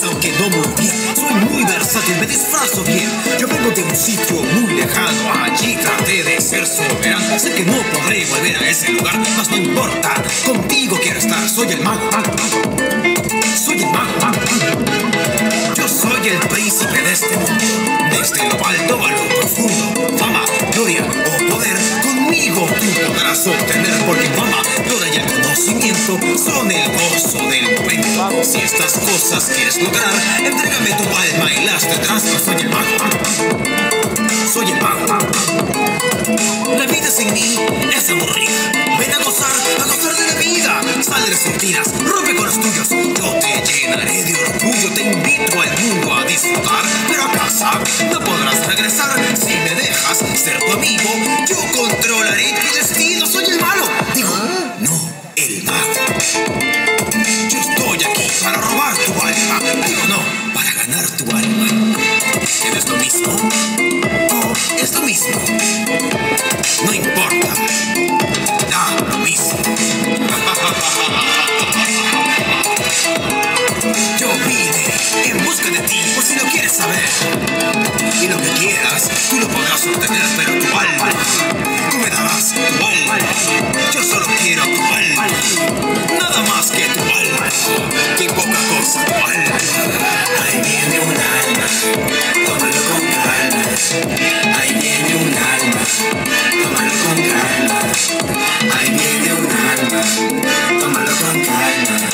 aunque no muy bien. Soy muy versátil, me disfrazo bien. Yo vengo de un sitio muy lejano, allí traté de ser soberano. Sé que no podré volver a ese lugar, mas no importa, contigo quiero estar. Soy el mago, soy el mago. Yo soy el príncipe de este mundo, desde lo alto a lo profundo. Fama, gloria o poder, conmigo tú podrás obtener, porque fama, gloria y el conocimiento son el gozo del momento. Si estas cosas quieres lograr, entrégame tu alma y las tendrás. Yo soy el mago, soy el mago. La vida sin mí es aburrida. Ven a gozar de la vida. Sal de las rutinas, rompe con los tuyos. Yo te llenaré de orgullo, te invito al mundo a disfrutar. Pero a casa no podrás regresar si me dejas ser tu amigo. Yo controlaré tu destino, soy el malo. Digo, no, el mago. Yo estoy aquí para robar tu alma. Digo, no, para ganar tu alma. ¿Que no es lo mismo? Oh, es lo mismo. No importa. Da lo mismo. Yo vine en busca de ti, por si lo quieres saber. Y lo que quieras, tú lo podrás obtener, pero tu alma, tú me darás tu alma. Yo solo quiero tu alma, nada más que tu alma. Qué poca cosa tu alma. Ahí viene un alma, tómalo con calma. Ahí viene un alma, tómalo con calma. Ahí viene un alma, tómalo con calma.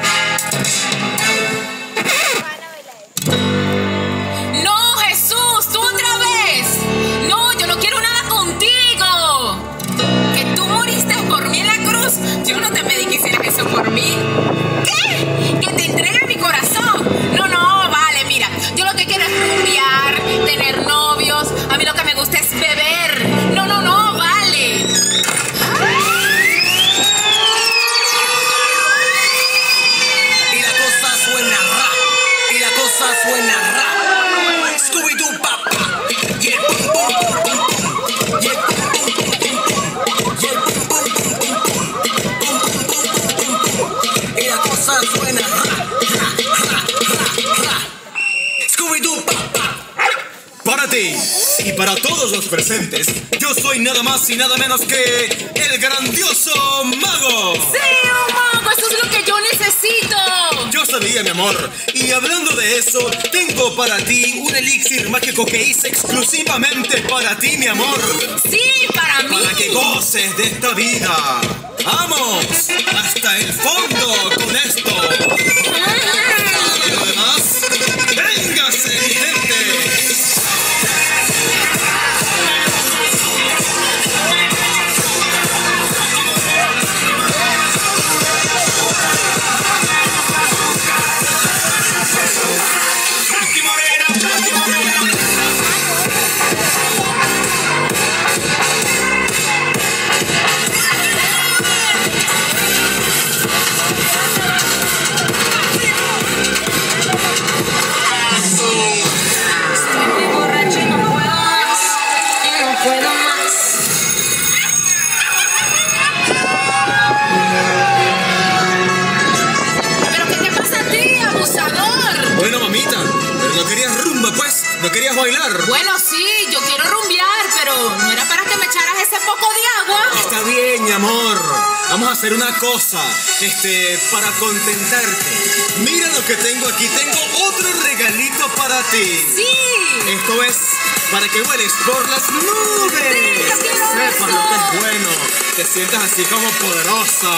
¡No, Jesús! ¡Tú otra vez! ¡No, yo no quiero nada contigo! ¿Que tú moriste por mí en la cruz? Yo no te pedí que hicieras eso por mí. ¿Qué? ¿Que te entregue mi corazón? No, no, vale, mira. Yo lo que quiero es rumbear, tener novios. A mí lo que me gusta es beber. No, no, no, vale. Y la cosa suena ra, y la cosa suena ra. Scooby-Doo papá. Y el pum pum pum pum pum. Y el pum pum pum pum pum. Y el pum pum pum pum pum. Pum pum pum pum pum pum. Y la cosa suena ra, ra, ra, ra, ra. Scooby-Doo papá. Para ti y para todos los presentes, yo soy nada más y nada menos que el grandioso mago. ¡Sí, un mago! ¡Eso es lo que yo necesito! Yo sabía, mi amor. Y hablando de eso, tengo para ti un elixir mágico que hice exclusivamente para ti, mi amor. ¡Sí, para mí! Para que goces de esta vida. ¡Vamos! ¡Hasta el fondo con esto! Y lo demás, ¡véngase, mi gente! Bueno, mamita, pero no querías rumba, pues, no querías bailar. Bueno, sí, yo quiero rumbear, pero no era para que me echaras ese poco de agua. Está bien, mi amor. Vamos a hacer una cosa, para contentarte. Mira lo que tengo aquí. Tengo otro regalito para ti. Sí. Esto es para que vueles por las nubes. Sí, yo quiero sepas eso. lo que es bueno. Te sientas así como poderosa.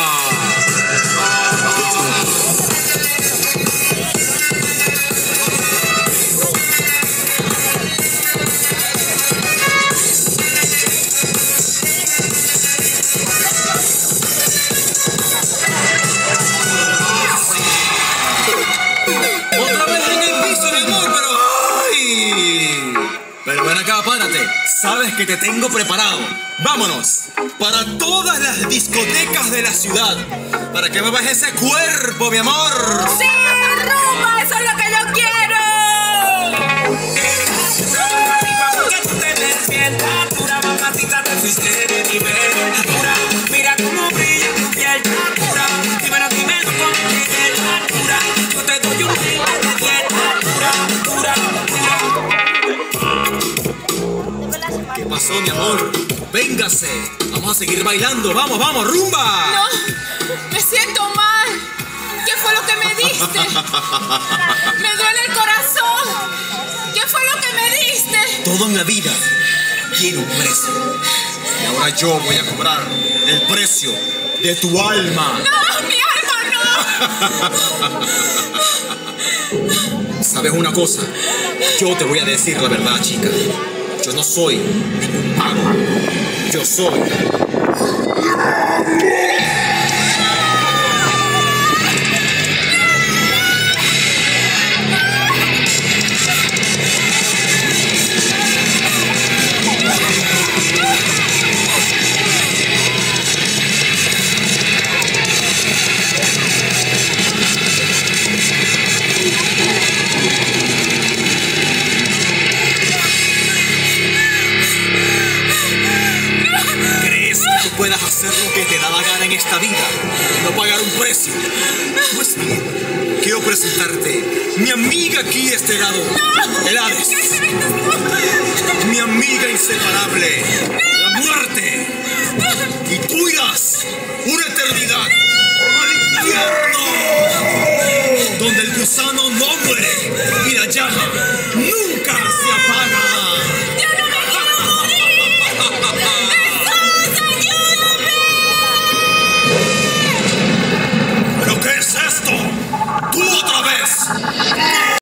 Otra vez en el piso, mi amor, pero ¡ay! Pero ven acá, párate. Sabes que te tengo preparado. Vámonos para todas las discotecas de la ciudad, para que muevas ese cuerpo, mi amor. ¡Sí, rumba! ¡Eso es lo que yo quiero! Que tú te despiertas, pura mamacita, te fuiste de nivel. Pura, mira cómo brilla tu piel, pura. Dímelo, dímelo, con qué altura. Yo te doy un beso de piel. pasó, mi amor? Véngase. Vamos a seguir bailando. Vamos, vamos, rumba. No, me siento mal. ¿Qué fue lo que me diste? Me duele el corazón. ¿Qué fue lo que me diste? Todo en la vida tiene un precio. Y ahora yo voy a cobrar el precio de tu alma. No, mi alma no. ¿Sabes una cosa? Yo te voy a decir la verdad, chica. Yo no soy ningún mago. Yo soy... puedas hacer lo que te da la gana en esta vida y no pagar un precio. Pues bien, quiero presentarte mi amiga aquí a este lado, el Hades. Mi amiga inseparable, la muerte. Y tú irás una eternidad al infierno, donde el gusano no muere y la llama nunca